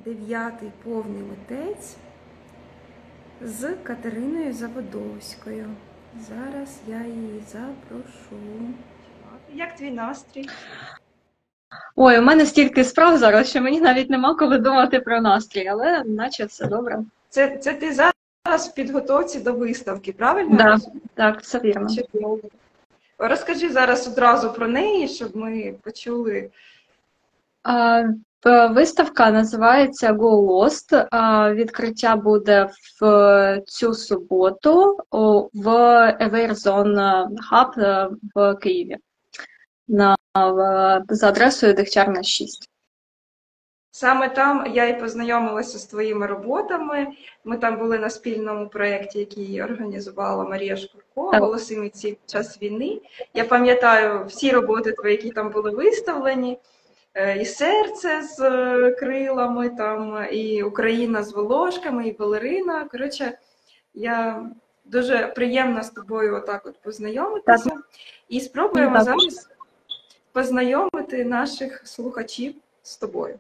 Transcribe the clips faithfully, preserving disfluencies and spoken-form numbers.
дев'ятий повний митець з Катериною Заводовською. Зараз я її запрошу. Як твій настрій? Ой, у мене стільки справ зараз, що мені навіть нема коли думати про настрій, але наче все добре. Це, це ти зараз в підготовці до виставки, правильно? Да, так, все вірно. Чудово. Розкажи зараз одразу про неї, щоб ми почули. А, виставка називається Go Lost. А, відкриття буде в цю суботу о, в Aware Zone Hub в Києві на, в, за адресою Дегтярна, шість. Саме там я і познайомилася з твоїми роботами. Ми там були на спільному проєкті, який організувала Марія Шкурко, «Голоси митців під час війни». Я пам'ятаю всі роботи твої, які там були виставлені. І «Серце» з крилами, там, і «Україна з волошками», і «Балерина». Коротше, я дуже приємно з тобою отак от познайомитися. Так. І спробуємо так. зараз познайомити наших слухачів з тобою.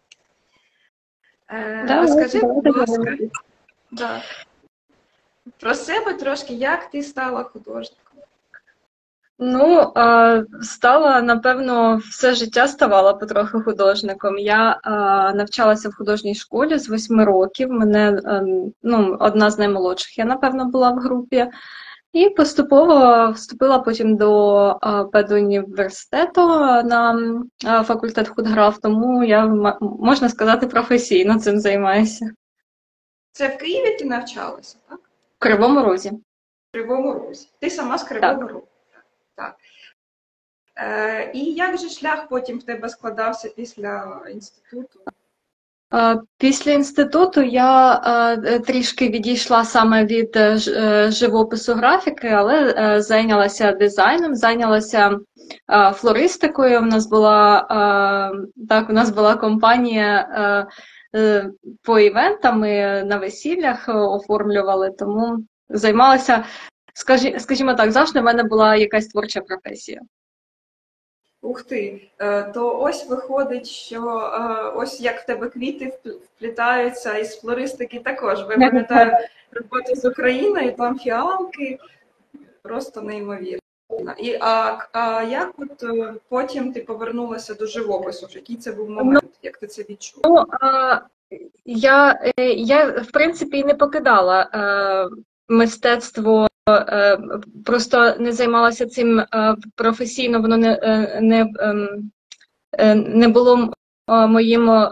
Да, Розкажи, будь ласка, да. про себе трошки, як ти стала художником? Ну, стала, напевно, все життя ставала потрохи художником. Я навчалася в художній школі з восьми років, мене, ну, одна з наймолодших я, напевно, була в групі. І поступово вступила потім до педуніверситету на факультет худграф, тому я, можна сказати, професійно цим займаюся. Це в Києві ти навчалася, так? В Кривому Розі. В Кривому Розі. Ти сама з Кривого Розу. Так. Е, і як же шлях потім в тебе складався після інституту? Після інституту я е, трішки відійшла саме від е, живопису графіки, але е, зайнялася дизайном, зайнялася е, флористикою. У нас була, е, так, у нас була компанія е, е, по івентам, ми на весіллях оформлювали, тому займалася, скажі, скажімо так, завжди в мене була якась творча професія. Ух ти, то ось виходить, що ось як в тебе квіти вплітаються із флористики також. Ви пам'ятаєте роботу з Україною, там фіалки, просто неймовірно. І, а, а як от потім ти повернулася до живопису? Який це був момент, як ти це відчула? Ну, а, я, я, в принципі, не покидала а, мистецтво. Просто не займалася цим професійно, воно не, не, не було моїм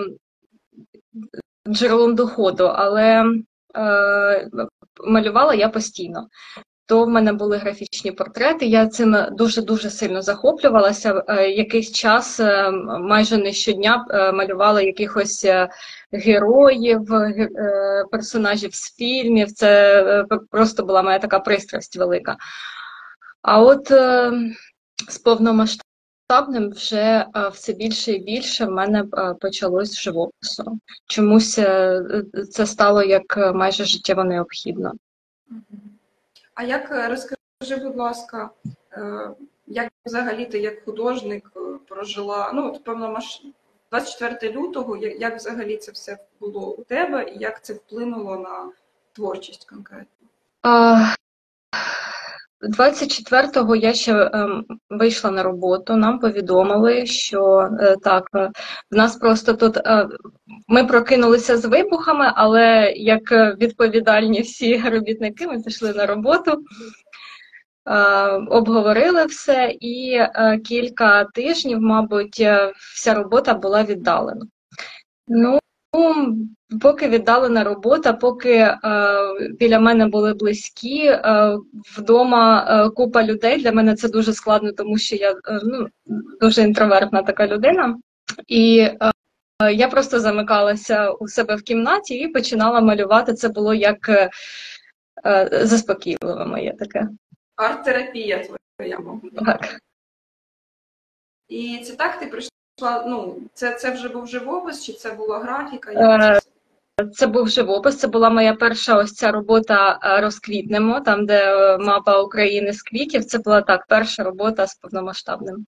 джерелом доходу, але малювала я постійно. То в мене були графічні портрети, я цим дуже-дуже сильно захоплювалася. Якийсь час, майже не щодня, малювала якихось героїв, персонажів з фільмів. Це просто була моя така пристрасть велика. А от з повномасштабним вже все більше і більше в мене почалось з живопису. Чомусь це стало як майже життєво необхідно. А як, розкажи, будь ласка, як взагалі ти як художник прожила, ну, от, певно, двадцять четвертого лютого, як, як взагалі це все було у тебе і як це вплинуло на творчість конкретно? двадцять четвертого я ще ем, вийшла на роботу, нам повідомили, що е, так, е, в нас просто тут, е, ми прокинулися з вибухами, але як відповідальні всі робітники, ми пішли на роботу, е, обговорили все і е, кілька тижнів, мабуть, вся робота була віддалена. Ну, поки віддалена робота, поки е, біля мене були близькі, е, вдома е, купа людей, для мене це дуже складно, тому що я е, ну, дуже інтровертна така людина. І е, я просто замикалася у себе в кімнаті і починала малювати. Це було як е, заспокійливе моє таке. Арт-терапія твоя, мабуть. Так. І це так ти прийшла? Ну, це, це вже був живопис, чи це була графіка? Як це? Це був живопис, це була моя перша ось ця робота «Розквітнемо», там, де мапа України з квітів. Це була так, перша робота з повномасштабним.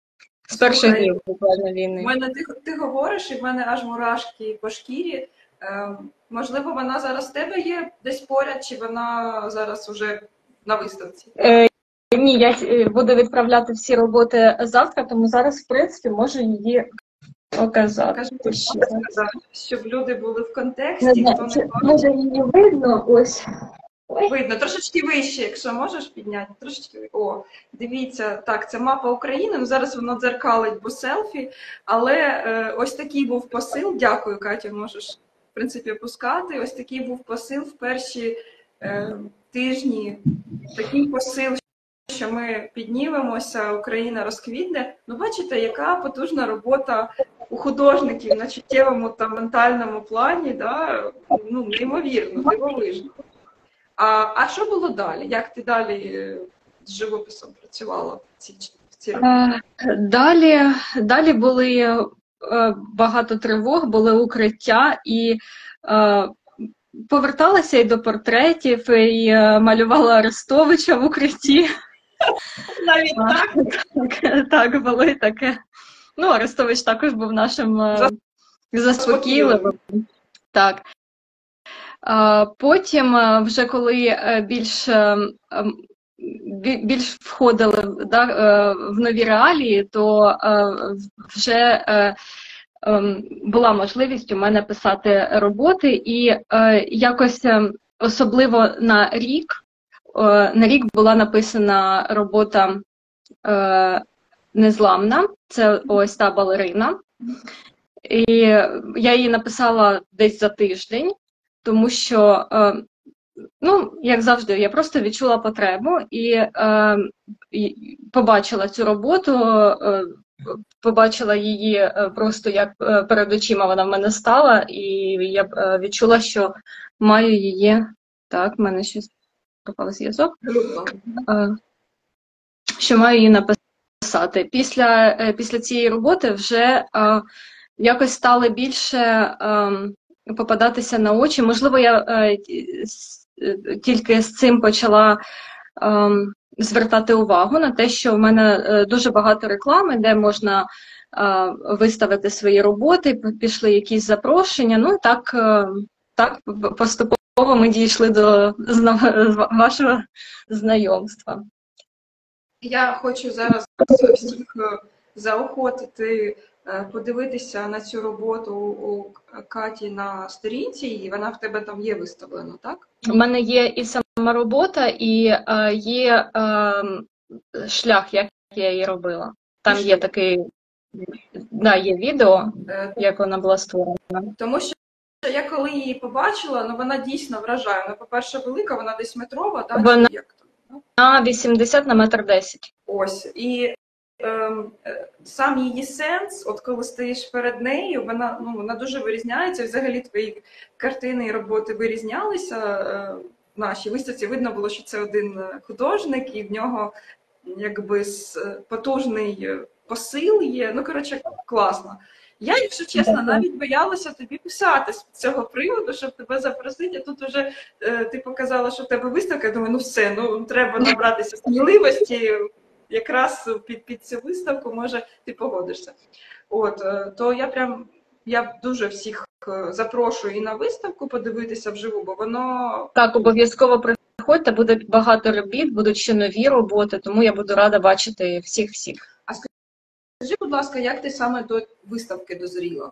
З перших Слухай, днів буквально У війни. мене ти, ти говориш, і в мене аж мурашки по шкірі. Е, можливо, вона зараз в тебе є десь поряд, чи вона зараз уже на виставці? Е, ні, я е, буду відправляти всі роботи завтра, тому зараз, в принципі, можу її показати. Кажи, ще. сказати, щоб люди були в Не контексті, знаю, хто не чи бачить. може її видно ось. Ой. Видно, трошечки вище, якщо можеш підняти. Трошечки ви- О, дивіться, так, це мапа України. Ну, зараз воно дзеркалить, бо селфі. Але е, ось такий був посил. Дякую, Катя, можеш, в принципі, опускати. Ось такий був посил в перші е, тижні. Такий посил, що ми піднімемося, Україна розквітне. Ну, бачите, яка потужна робота у художників на чуттєвому та ментальному плані, да? Ну, неймовірно, дивовижно. А, а що було далі? Як ти далі е, з живописом працювала в ці, в ці роки? Е, Далі, далі були е, багато тривог, були укриття, і е, поверталася і до портретів, і е, малювала Арестовича в укритті. Навіть так? Так, так, було і таке. Ну, Арестович також був нашим е, заспокійливим. Так. Е, Потім, е, вже коли е, більш, е, ем, бі- більш входили да, е, в нові реалії, то е, вже е, ем, була можливість у мене писати роботи, і е, якось е, особливо на рік, е, на рік була написана робота е, Незламна, це ось та балерина. І я її написала десь за тиждень, тому що, е, ну, як завжди, я просто відчула потребу і, е, і побачила цю роботу, е, побачила її е, просто як е, перед очима вона в мене стала, і я е, відчула, що маю її. Так, в мене щось пропав зв'язок. Е, що маю її написати. Після, е, після цієї роботи вже е, якось стали більше е, попадатися на очі. Можливо, я е, с- е, тільки з цим почала е, звертати увагу на те, що в мене е, дуже багато реклами, де можна е, виставити свої роботи, п- пішли якісь запрошення. Ну, так, е, так поступово ми дійшли до зна- вашого знайомства. Я хочу зараз всіх е, заохотити е, подивитися на цю роботу у Каті на сторінці, і вона в тебе там є виставлена, так? У мене є і сама робота, і е, є е, шлях, як я її робила. Там є такий, да, є відео, Е, як вона була створена. Тому що я коли її побачила, ну вона дійсно вражає. Вона, по-перше, велика, вона десь метрова, так? Вона- Чи як то? Ну, На вісімдесят на метр десять. Ось. І ем, е, сам її сенс, от коли стоїш перед нею, вона, ну, вона дуже вирізняється. Взагалі твої картини і роботи вирізнялися. Е, в нашій виставці видно було, що це один художник, і в нього якби с- потужний е, посил є. Ну, коротше, класно. Я, якщо чесно, навіть боялася тобі писати з цього приводу, щоб тебе запросити. А тут вже е, ти показала, що в тебе виставка. Я думаю, ну все, ну треба набратися сміливості. Якраз під, під цю виставку, може, ти погодишся. От, е, то я прям я дуже всіх е, запрошую і на виставку подивитися вживу, бо воно Так, обов'язково приходьте, буде багато робіт, будуть ще нові роботи, тому я буду рада бачити всіх-всіх. Скажи, будь ласка, як ти саме до виставки дозріла?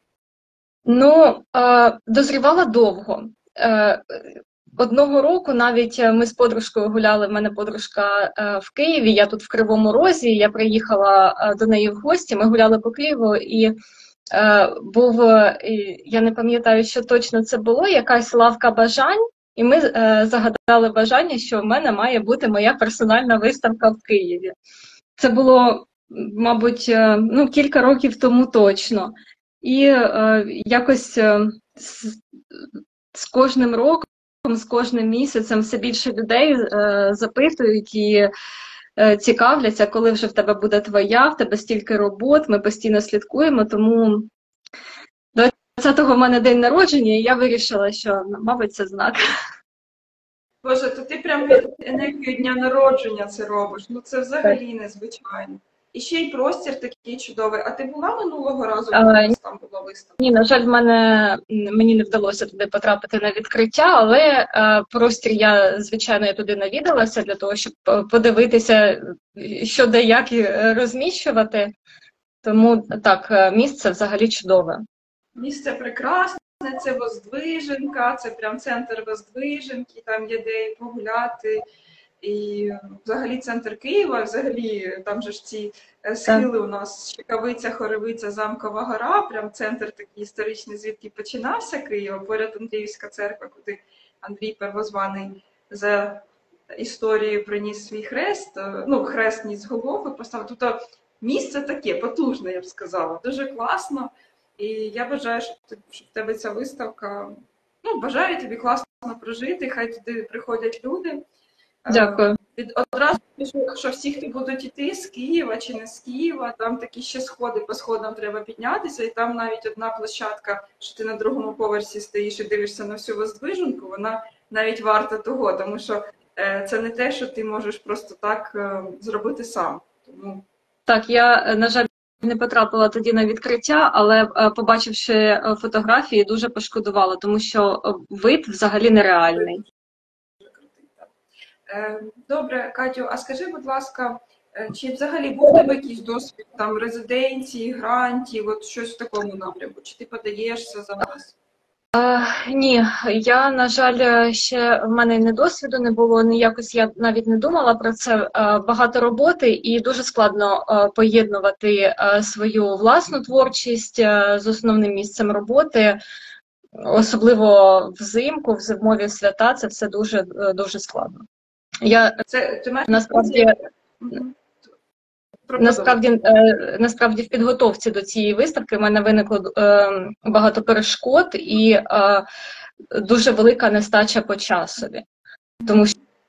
Ну, е, дозрівала довго. Е, Одного року навіть ми з подружкою гуляли, в мене подружка е, в Києві, я тут в Кривому Розі, я приїхала е, до неї в гості, ми гуляли по Києву, і е, був, е, я не пам'ятаю, що точно це було, якась лавка бажань, і ми е, загадали бажання, що в мене має бути моя персональна виставка в Києві. Це було, мабуть, е, ну, кілька років тому точно. І е, якось е, з, з кожним роком, з кожним місяцем все більше людей е, запитують і е, цікавляться, коли вже в тебе буде твоя, в тебе стільки робот, ми постійно слідкуємо, тому двадцятого в мене день народження, і я вирішила, що, мабуть, це знак. Боже, то ти прям від енергії дня народження це робиш. Ну це взагалі незвичайно. І ще й простір такий чудовий. А ти була минулого разу, А, коли у нас там була виставка? Ні, на жаль, в мене мені не вдалося туди потрапити на відкриття, але е, простір я, звичайно, я туди навідалася для того, щоб подивитися, що де як і розміщувати. Тому так, е, місце взагалі чудове. Місце прекрасне, це Воздвиженка, це прям центр Воздвиженки, там є де і погуляти. І взагалі центр Києва, взагалі там же ж ці схили у нас Чекавиця, Хоревиця, Замкова гора, прям центр такий історичний, звідки починався Київ, а поряд Андріївська церква, куди Андрій Первозваний за історією приніс свій хрест, ну, хрест ніс Голгофи поставив. Тобто місце таке, потужне, я б сказала, дуже класно. І я бажаю, щоб в тебе ця виставка, ну, бажаю тобі класно прожити, хай туди приходять люди. Дякую. Від одразу пишу, що всі, хто будуть йти з Києва чи не з Києва, там такі ще сходи, по сходам треба піднятися, і там навіть одна площадка, що ти на другому поверсі стоїш і дивишся на всю Воздвиженку, вона навіть варта того, тому що це не те, що ти можеш просто так зробити сам. Тому... Так, я, на жаль, не потрапила тоді на відкриття, але побачивши фотографії, дуже пошкодувала, тому що вид взагалі нереальний. Добре, Катю, а скажи, будь ласка, чи взагалі був у тебе якийсь досвід там резиденції, грантів, от щось в такому напрямку? Чи ти подаєшся зараз? А, ні, я, на жаль, ще в мене не досвіду не було, ніякось я навіть не думала про це. Багато роботи і дуже складно поєднувати свою власну творчість з основним місцем роботи. Особливо взимку, в зимові свята, це все дуже, дуже складно. Я це, ти маєш... насправді, насправді, насправді в підготовці до цієї виставки в мене виникло багато перешкод і дуже велика нестача по часові. Тому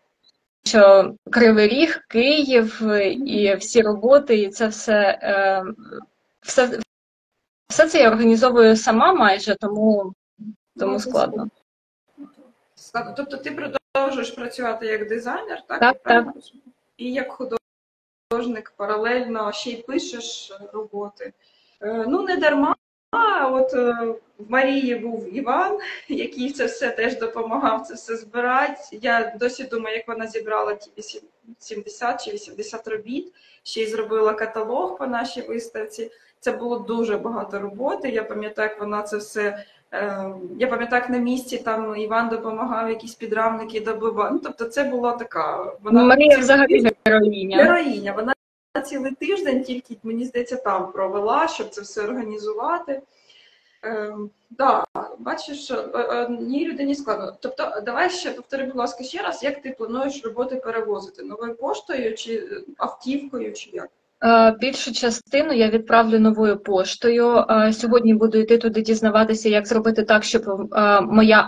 що Кривий Ріг, Київ і всі роботи, і це все, все, все це я організовую сама майже, тому, тому складно. Складно. Тобто ти продовжуєш працювати як дизайнер, так? Так, так. І як художник паралельно ще й пишеш роботи. Ну, не дарма. А от в Марії був Іван, який це все теж допомагав це все збирати. Я досі думаю, як вона зібрала ті сімдесят чи вісімдесят робіт, ще й зробила каталог по нашій виставці. Це було дуже багато роботи. Я пам'ятаю, як вона це все... Я пам'ятаю, як на місці там Іван допомагав, якісь підрамники добивав. Ну, тобто це була така... Вона Марія взагалі героїня. Героїня. Вона цілий тиждень тільки, мені здається, там провела, щоб це все організувати. Так, ем, да, бачиш, одній людині складно. Тобто, давай ще повтори, будь ласка, ще раз, як ти плануєш роботи перевозити? Новою поштою, чи автівкою, чи як? Більшу частину я відправлю новою поштою. Сьогодні буду йти туди дізнаватися, як зробити так, щоб моя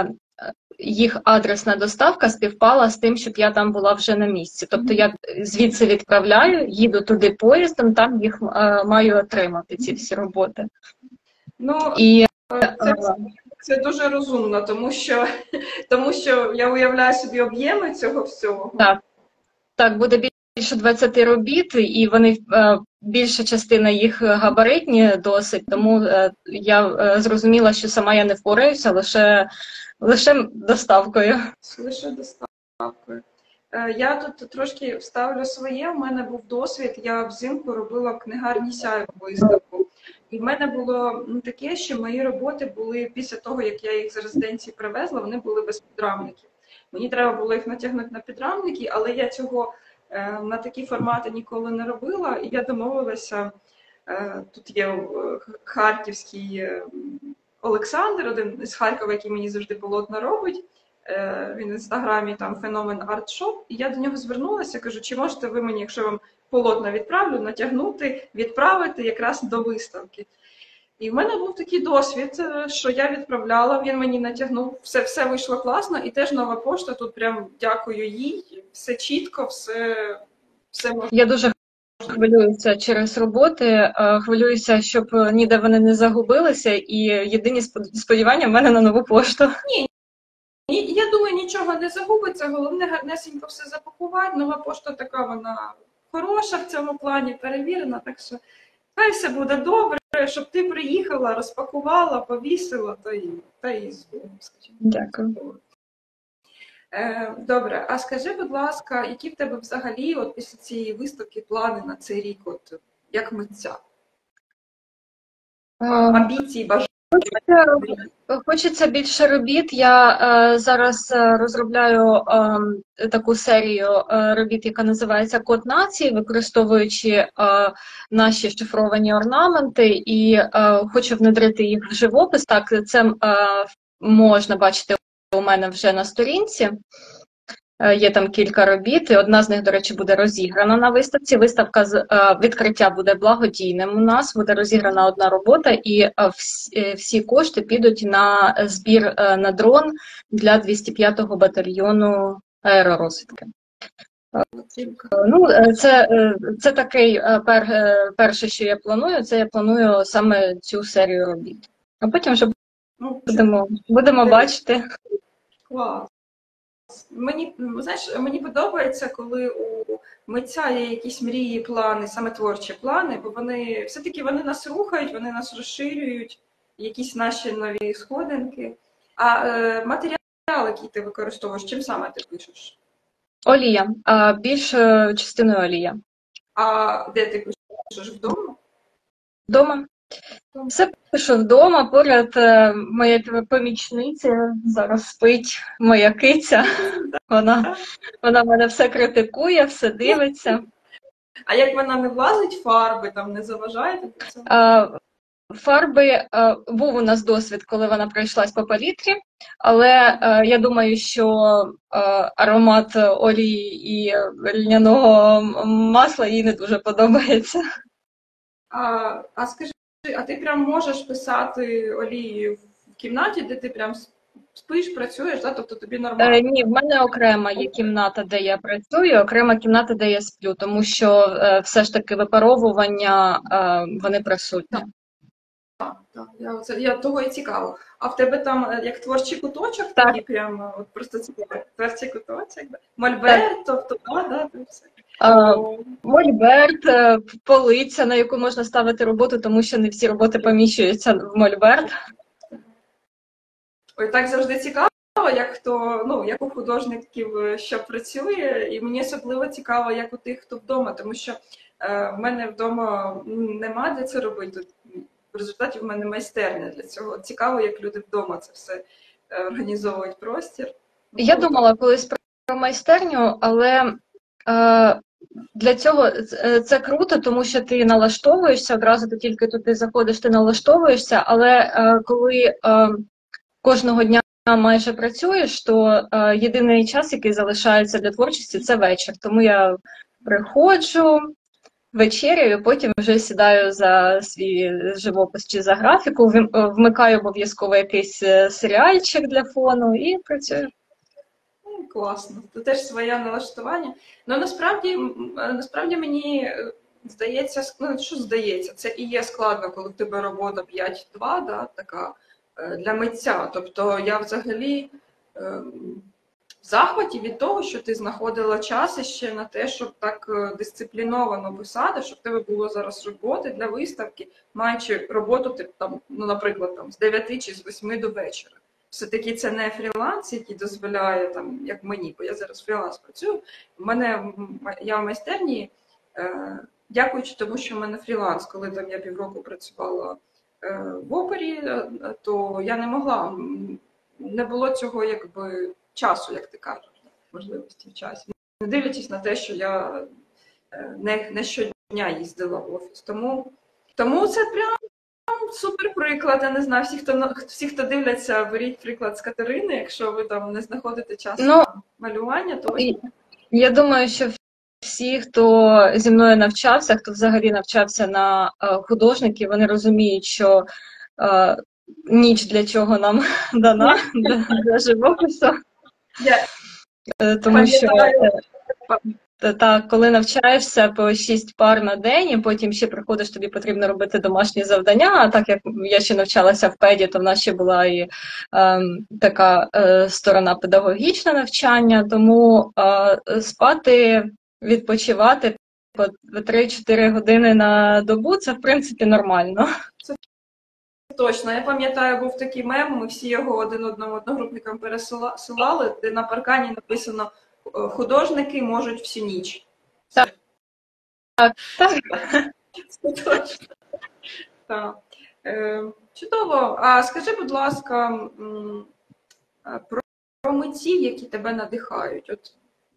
їх адресна доставка співпала з тим, щоб я там була вже на місці. Тобто я звідси відправляю, їду туди поїздом, там їх маю отримати, ці всі роботи. Ну, і це, це дуже розумно, тому що, тому що я уявляю собі об'єми цього всього. Так, так, буде більше двадцяти робіт, і вони, більша частина їх габаритні досить, тому я зрозуміла, що сама я не впораюся, лише, лише доставкою. Лише доставкою. Я тут трошки вставлю своє, в мене був досвід, я взимку робила в книгарні Сяйво виставку. І в мене було таке, що мої роботи були, після того, як я їх з резиденції привезла, вони були без підрамників. Мені треба було їх натягнути на підрамники, але я цього на такі формати ніколи не робила. І я домовилася, тут є харківський Олександр, один із Харкова, який мені завжди полотна робить. Він в інстаграмі там феномен артшоп. І я до нього звернулася, кажу, чи можете ви мені, якщо вам полотна відправлю, натягнути, відправити якраз до виставки. І в мене був такий досвід, що я відправляла, він мені натягнув, все, все вийшло класно, і теж нова пошта, тут прям дякую їй, все чітко, все, все можна. Я дуже хвилююся через роботи, хвилююся, щоб ніде вони не загубилися, і єдині сподівання в мене на нову пошту. Ні. Я думаю, нічого не загубиться, головне гарнесенько все запакувати. Нова пошта така, вона хороша в цьому плані, перевірена, так що хай все буде добре, щоб ти приїхала, розпакувала, повісила, та й, та й з Богом, скажімо. Дякую. Е, Добре, а скажи, будь ласка, які в тебе взагалі от після цієї виставки плани на цей рік, от як митця? Амбіції, бажання? Хочеться більше робіт. Я е, зараз е, розробляю е, таку серію е, робіт, яка називається Код нації, використовуючи е, наші шифровані орнаменти, і е, хочу внедрити їх в живопис. Так, це е, можна бачити у мене вже на сторінці. Є там кілька робіт, і одна з них, до речі, буде розіграна на виставці. Виставка з відкриття буде благодійним у нас, буде розіграна одна робота, і всі, всі кошти підуть на збір на дрон для двісті п'ятого батальйону аеророзвідки. Ну, це, це такий пер, перше, що я планую, це я планую саме цю серію робіт. А потім вже будемо, будемо бачити. Клас. Мені, знаєш, мені подобається, коли у митця є якісь мрії, плани, саме творчі плани, бо вони все-таки вони нас рухають, вони нас розширюють, якісь наші нові сходинки. А е, матеріал, який ти використовуєш, чим саме ти пишеш? Олія, а більшою частиною олія. А де ти пишеш? Вдома? Вдома. Все пишу вдома, поряд моя помічниця, зараз спить моя киця, вона, вона мене все критикує, все дивиться. А як вона не влазить, фарби там не заважає? А, фарби, а, був у нас досвід, коли вона пройшлась по палітрі, але а, я думаю, що а, аромат олії і льняного масла їй не дуже подобається. А, а скажи, а ти прям можеш писати олією в кімнаті, де ти прям спиш, працюєш, да? Тобто тобі нормально? Е, ні, в мене окрема є кімната, де я працюю, окрема кімната, де я сплю, тому що е, все ж таки випаровування, е, вони присутні. Так, так, я, це, я того і цікаво. А в тебе там як творчий куточок, так. такий прямо, от просто цікавий, творчий куточок, да? Мольберт, тобто, да, да, це все. Е, мольберт, е, полиця, на яку можна ставити роботу, тому що не всі роботи поміщуються в мольберт. Ой, так завжди цікаво, як хто, ну, як у художників, що працює, і мені особливо цікаво, як у тих, хто вдома, тому що е, в мене вдома нема де це робити. В результаті в мене майстерня для цього. Цікаво, як люди вдома це все е, організовують простір. Я думала колись про майстерню, але е, для цього це, це круто, тому що ти налаштовуєшся, одразу ти тільки туди заходиш, ти налаштовуєшся, але е, коли е, кожного дня майже працюєш, то е, єдиний час, який залишається для творчості, це вечір. Тому я приходжу, вечеряю, потім вже сідаю за свій живопис чи за графіку, вмикаю обов'язково якийсь серіальчик для фону і працюю. Класно. Це теж своє налаштування. Ну, насправді, насправді мені здається, ну, що здається, це і є складно, коли в тебе робота п'ять-два, да, така, для митця. Тобто я взагалі е, в захваті від того, що ти знаходила час іще на те, щоб так дисципліновано писати, щоб в тебе було зараз роботи для виставки, маючи роботу, ти, там, ну, наприклад, там, з дев'яти чи з восьми до вечора. Все-таки це не фріланс, який дозволяє, там, як мені, бо я зараз фріланс працюю. В мене, я в майстерні, е, дякуючи тому, що в мене фріланс, коли там я півроку працювала е, в опері, то я не могла, не було цього якби часу, як ти кажеш, можливості в часі. Не дивлячись на те, що я е, не, не щодня їздила в офіс. Тому, тому це прям супер приклад. Я не знаю, всі, хто всі, хто дивляться, беріть приклад з Катерини. Якщо ви там не знаходите часу ну, на малювання, то я думаю, що всі, хто зі мною навчався, хто взагалі навчався на художників, вони розуміють, що е, ніч для чого нам дана для, для живопису. Yeah. Тому що так, коли навчаєшся по шість пар на день, і потім ще приходиш, тобі потрібно робити домашні завдання, а так як я ще навчалася в педі, то в нас ще була і е, така е, сторона педагогічне навчання, тому е, спати, відпочивати по три-чотири години на добу, це в принципі нормально. Точно, я пам'ятаю, був такий мем, ми всі його один одному одногрупникам пересилали, де на паркані написано «Художники можуть всю ніч». Так, так, так. Це точно. Так. Е, чудово. А скажи, будь ласка, про, про митців, які тебе надихають. От.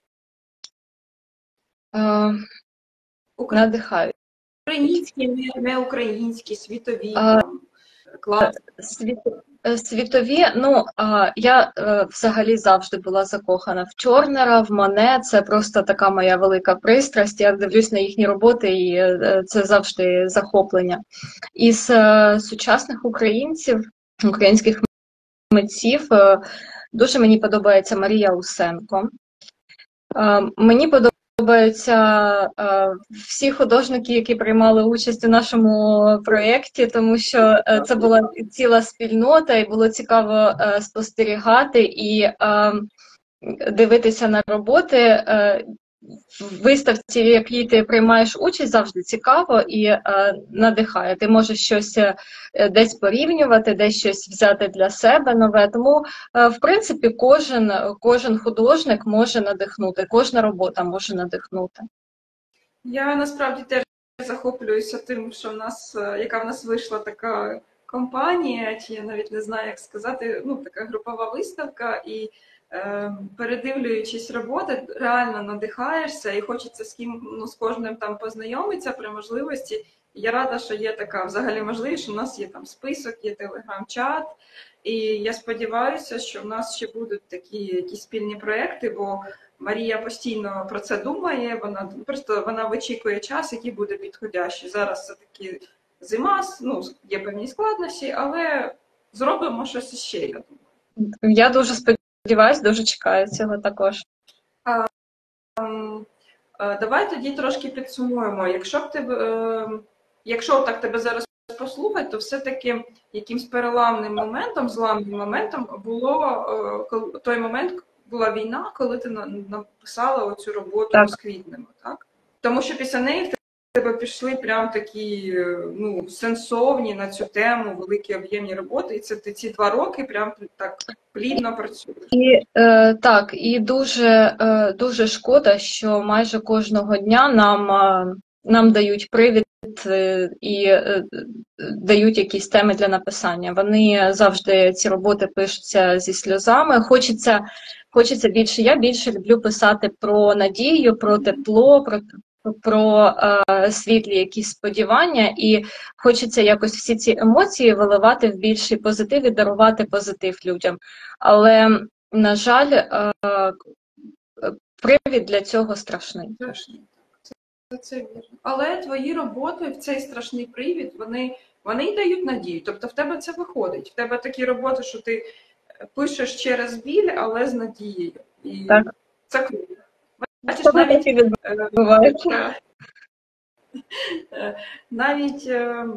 Е, надихають. Українські, не, не українські, світові, Е, там, клас. Світ, світові, ну, а, я е, взагалі завжди була закохана в Чорнера, в Мане, це просто така моя велика пристрасть, я дивлюсь на їхні роботи, і е, це завжди захоплення. Із е, сучасних українців, українських митців, е, дуже мені подобається Марія Усенко. Е, мені подобається Подобаються е, всі художники, які приймали участь у нашому проєкті, тому що е, це була ціла спільнота, і було цікаво е, спостерігати і е, дивитися на роботи. Е, в виставці, в якій ти приймаєш участь, завжди цікаво і е, надихає. Ти можеш щось е, десь порівнювати, десь щось взяти для себе нове. Тому, е, в принципі, кожен, кожен художник може надихнути, кожна робота може надихнути. Я насправді теж захоплююся тим, що в нас, яка в нас вийшла така компанія, чи я навіть не знаю, як сказати, ну, така групова виставка, і передивлюючись роботи, реально надихаєшся і хочеться з ким, ну, з кожним там познайомитися при можливості. Я рада, що є така взагалі можливість, що в нас є там список, є телеграм-чат, і я сподіваюся, що в нас ще будуть такі якісь спільні проекти, бо Марія постійно про це думає, вона просто вона вичікує час, який буде підходящий. Зараз це таки зима, ну, є певні складнощі, але зробимо щось ще, я думаю. Я дуже сподіваюся. Сподіваюсь, дуже чекаю цього також. А, а, давай тоді трошки підсумуємо. Якщо б тебе, е, якщо так тебе зараз послухати, то все-таки якимсь переламним моментом, зламним моментом було е, той момент, була війна, коли ти написала оцю роботу «Розквітнемо», так? Тому що після неї в тебе пішли прям такі, ну, сенсовні на цю тему, великі об'ємні роботи, і це ти ці два роки прям так плідно працюєш. І, е, так, і дуже, е, дуже шкода, що майже кожного дня нам, е, нам дають привід е, і е, дають якісь теми для написання. Вони завжди, ці роботи пишуться зі сльозами. Хочеться, хочеться більше, я більше люблю писати про надію, про тепло, про про е, світлі якісь сподівання, і хочеться якось всі ці емоції виливати в більший позитив і дарувати позитив людям. Але, на жаль, е, привід для цього страшний. Страшний. Це, це вірно. Але твої роботи в цей страшний привід, вони, вони й дають надію. Тобто в тебе це виходить. В тебе такі роботи, що ти пишеш через біль, але з надією. І так. Це круто. Бачиш, навіть, відбувається. навіть,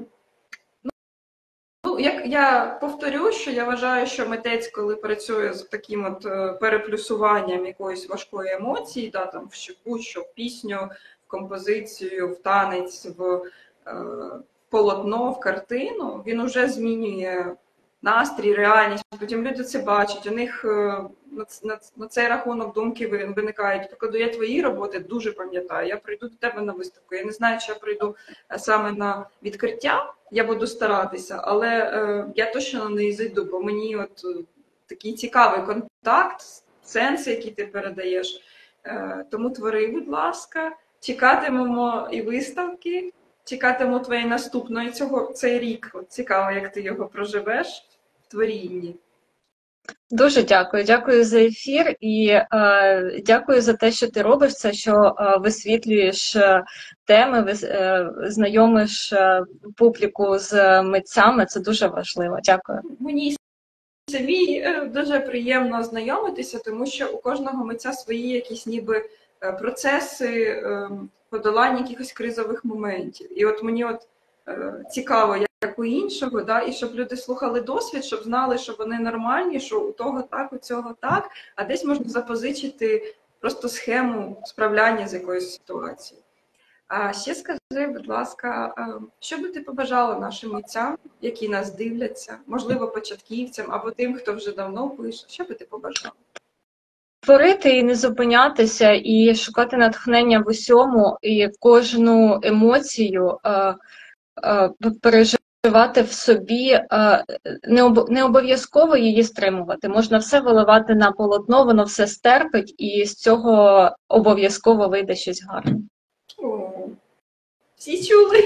ну, як я повторю, що я вважаю, що митець, коли працює з таким от переплюсуванням якоїсь важкої емоції, да, там, в будь-що, в пісню, в композицію, в танець, в е, полотно, в картину, він уже змінює настрій, реальність, потім люди це бачать, у них на, на, на цей рахунок думки виникають. Покладу, я твої роботи дуже пам'ятаю, я прийду до тебе на виставку, я не знаю, чи я прийду саме на відкриття, я буду старатися, але е, я точно на неї зайду, бо мені от е, такий цікавий контакт, сенс, який ти передаєш. Е, тому твори, будь ласка, чекатимемо і виставки, чекатимемо твоєї наступної цього, цей рік. От цікаво, як ти його проживеш в творінні. Дуже дякую. Дякую за ефір і е, дякую за те, що ти робиш це, що е, висвітлюєш е, теми, вис, е, знайомиш е, публіку з митцями. Це дуже важливо. Дякую. Мені самій е, дуже приємно знайомитися, тому що у кожного митця свої якісь ніби процеси е, подолання якихось кризових моментів. І от мені от е, цікаво, як у іншого, да, і щоб люди слухали досвід, щоб знали, що вони нормальні, що у того так, у цього так, а десь можна запозичити просто схему справляння з якоюсь ситуацією. А ще скажи, будь ласка, що би ти побажала нашим митцям, які нас дивляться, можливо, початківцям або тим, хто вже давно пише, що би ти побажала? Творити і не зупинятися, і шукати натхнення в усьому, і кожну емоцію е, е, переживати в собі, е, не, об, не обов'язково її стримувати. Можна все виливати на полотно, воно все стерпить, і з цього обов'язково вийде щось гарне. О, всі чули?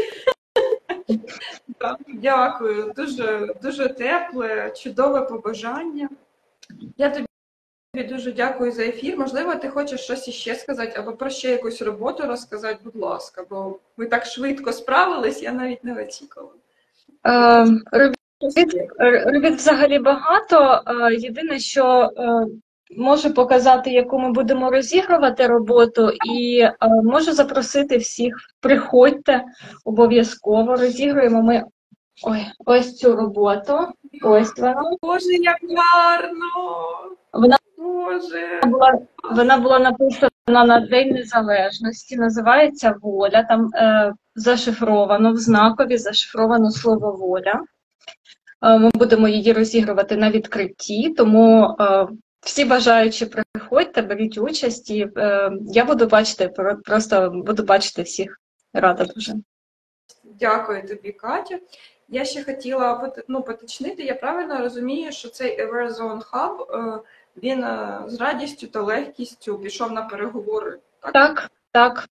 Дякую, дуже, дуже тепле, чудове побажання. Я тобі дуже дякую за ефір. Можливо, ти хочеш щось іще сказати, або про ще якусь роботу розказати, будь ласка, бо ви так швидко справились, я навіть не очікувала. Е, робіт, робіт взагалі багато. Е, єдине, що е, можу показати, яку ми будемо розігрувати роботу, і е, можу запросити всіх. Приходьте, обов'язково розігруємо ми ой, ось цю роботу. Ось вона. Боже, як гарно! Вона Боже! була, вона була написана на День Незалежності, називається «Воля». Там е, зашифровано, в знакові зашифровано слово «воля». Е, ми будемо її розігрувати на відкритті, тому е, всі бажаючі приходьте, беріть участь, і е, я буду бачити, просто буду бачити всіх. Рада дуже. Дякую тобі, Катя. Я ще хотіла ну, поточнити, я правильно розумію, що цей Everzone Hub, він з радістю та легкістю пішов на переговори, так? Так, так.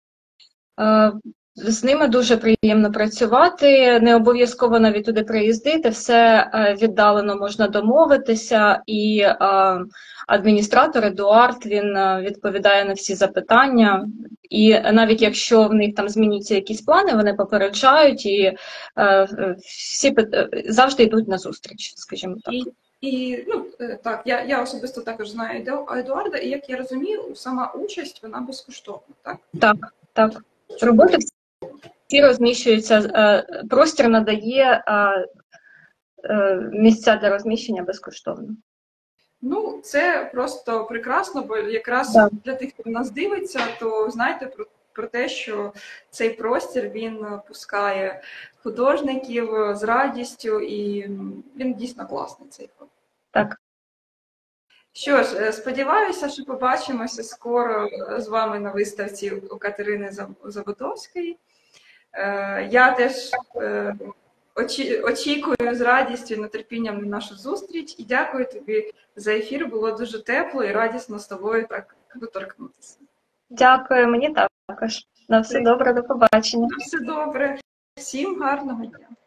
З ними дуже приємно працювати, не обов'язково навіть туди приїздити, все віддалено можна домовитися, і адміністратор Едуард, він відповідає на всі запитання, і навіть якщо в них там зміняться якісь плани, вони попереджають, і всі завжди йдуть на зустріч, скажімо так. І, і ну, так, я, я особисто також знаю Едуарда, і як я розумію, сама участь, вона безкоштовна, так? Так, так. Роботи всі розміщуються, простір надає місця для розміщення безкоштовно. Ну, це просто прекрасно, бо якраз Так. для тих, хто нас дивиться, то знайте про, про те, що цей простір, він пускає художників з радістю, і він дійсно класний, цей фото. Так. Що ж, сподіваюся, що побачимося скоро з вами на виставці у Катерини Заводовської. Я теж очікую з радістю і нетерпінням на нашу зустріч. І дякую тобі за ефір. Було дуже тепло і радісно з тобою так доторкнутися. Дякую, мені також. На все добре, до побачення. На все добре. Всім гарного дня.